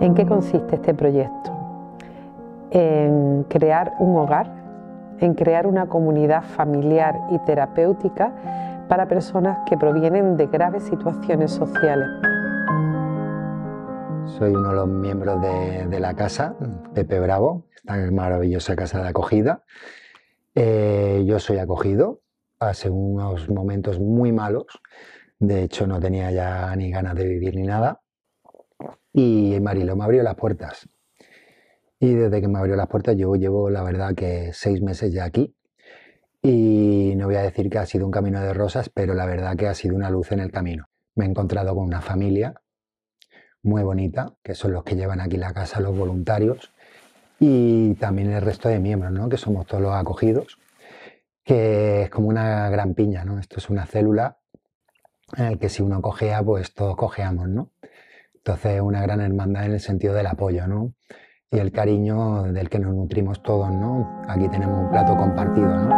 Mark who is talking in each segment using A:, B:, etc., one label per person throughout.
A: ¿En qué consiste este proyecto? En crear un hogar, en crear una comunidad familiar y terapéutica para personas que provienen de graves situaciones sociales.
B: Soy uno de los miembros de la casa, Pepe Bravo, esta maravillosa casa de acogida. Yo soy acogido, pasé unos momentos muy malos, de hecho no tenía ya ni ganas de vivir ni nada, y Marilo me abrió las puertas. Y desde que me abrió las puertas yo llevo, la verdad, que 6 meses ya aquí, y no voy a decir que ha sido un camino de rosas, pero la verdad que ha sido una luz en el camino. Me he encontrado con una familia muy bonita, que son los que llevan aquí la casa, los voluntarios, y también el resto de miembros, ¿no? Que somos todos los acogidos, que es como una gran piña, ¿no? Esto es una célula en la que si uno cojea, pues todos cojeamos, ¿no? Entonces, una gran hermandad en el sentido del apoyo, ¿no? Y el cariño del que nos nutrimos todos, ¿no? Aquí tenemos un plato compartido, ¿no?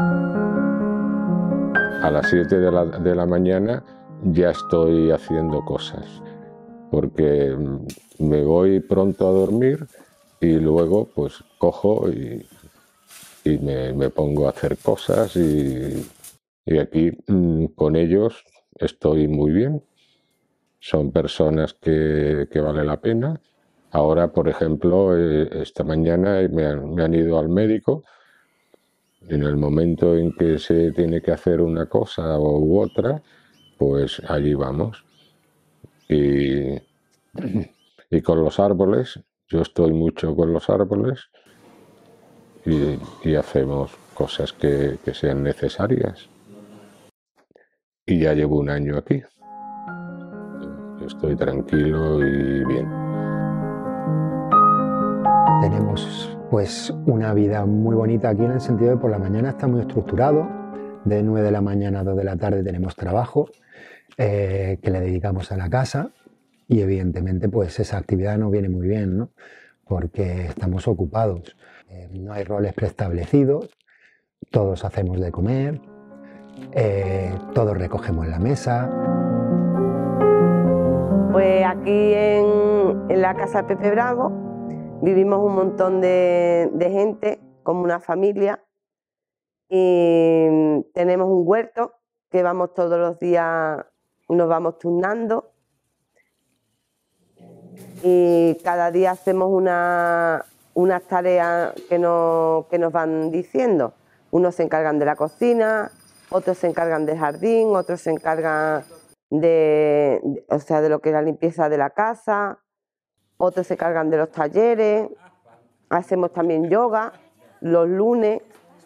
C: A las 7 de la mañana ya estoy haciendo cosas, porque me voy pronto a dormir y luego pues cojo y me pongo a hacer cosas y aquí con ellos estoy muy bien. Son personas que vale la pena. Ahora, por ejemplo, esta mañana me han ido al médico. En el momento en que se tiene que hacer una cosa u otra, pues allí vamos. Y con los árboles, yo estoy mucho con los árboles y hacemos cosas que sean necesarias. Y ya llevo un año aquí. Estoy tranquilo y bien.
B: Tenemos pues una vida muy bonita aquí en el sentido de por la mañana está muy estructurado, de 9 de la mañana a 2 de la tarde tenemos trabajo que le dedicamos a la casa y evidentemente pues esa actividad nos viene muy bien, ¿no? Porque estamos ocupados, no hay roles preestablecidos, todos hacemos de comer, todos recogemos la mesa.
D: Pues aquí en la casa Pepe Bravo vivimos un montón de gente, como una familia, y tenemos un huerto que vamos todos los días, nos vamos turnando y cada día hacemos unas tareas que nos van diciendo. Unos se encargan de la cocina, otros se encargan del jardín, otros se encargan de lo que es la limpieza de la casa, otros se encargan de los talleres, hacemos también yoga los lunes,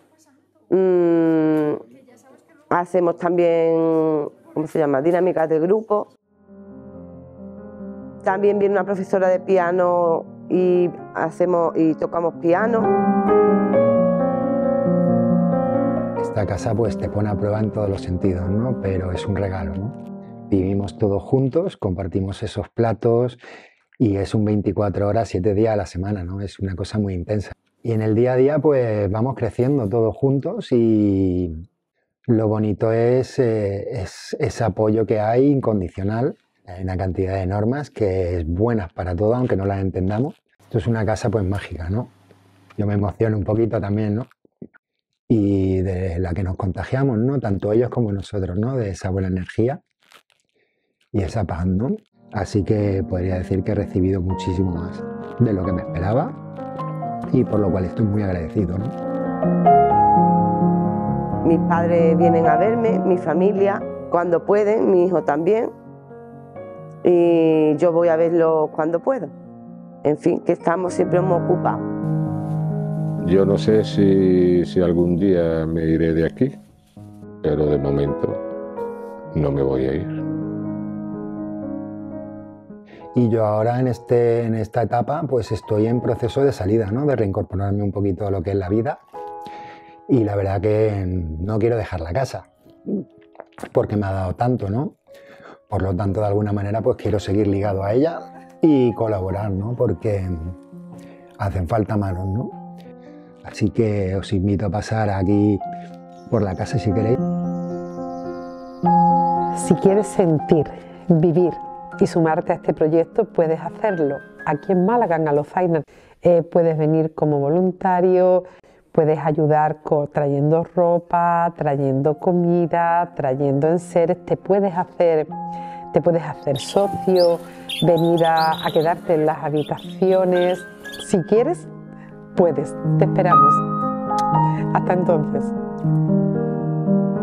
D: hacemos también, ¿cómo se llama?, dinámicas de grupo. También viene una profesora de piano y tocamos piano.
B: Esta casa pues te pone a prueba en todos los sentidos, ¿no? Pero es un regalo, ¿no? Vivimos todos juntos, compartimos esos platos y es un 24 horas, 7 días a la semana, ¿no? Es una cosa muy intensa. Y en el día a día pues vamos creciendo todos juntos y lo bonito es ese apoyo que hay incondicional. Hay una cantidad de normas que es buenas para todo, aunque no las entendamos. Esto es una casa pues mágica, ¿no? Yo me emociono un poquito también, ¿no? Y de la que nos contagiamos, ¿no? Tanto ellos como nosotros, ¿no? De esa buena energía y esa paz, ¿no? Así que podría decir que he recibido muchísimo más de lo que me esperaba y por lo cual estoy muy agradecido, ¿no?
D: Mis padres vienen a verme, mi familia, cuando pueden, mi hijo también, y yo voy a verlos cuando puedo. En fin, que estamos siempre muy ocupados.
C: Yo no sé si algún día me iré de aquí, pero de momento no me voy a ir.
B: Y yo ahora en esta etapa pues estoy en proceso de salida, ¿no? De reincorporarme un poquito a lo que es la vida. Y la verdad que no quiero dejar la casa, porque me ha dado tanto, ¿no? Por lo tanto, de alguna manera, pues quiero seguir ligado a ella y colaborar, ¿no? Porque hacen falta manos, ¿no? Así que os invito a pasar aquí por la casa si queréis.
A: Si quieres sentir, vivir y sumarte a este proyecto, puedes hacerlo aquí en Málaga, en Alozainas. Puedes venir como voluntario, puedes ayudar trayendo ropa, trayendo comida, trayendo enseres, te puedes hacer socio, venir a quedarte en las habitaciones. Si quieres, puedes. Te esperamos. Hasta entonces.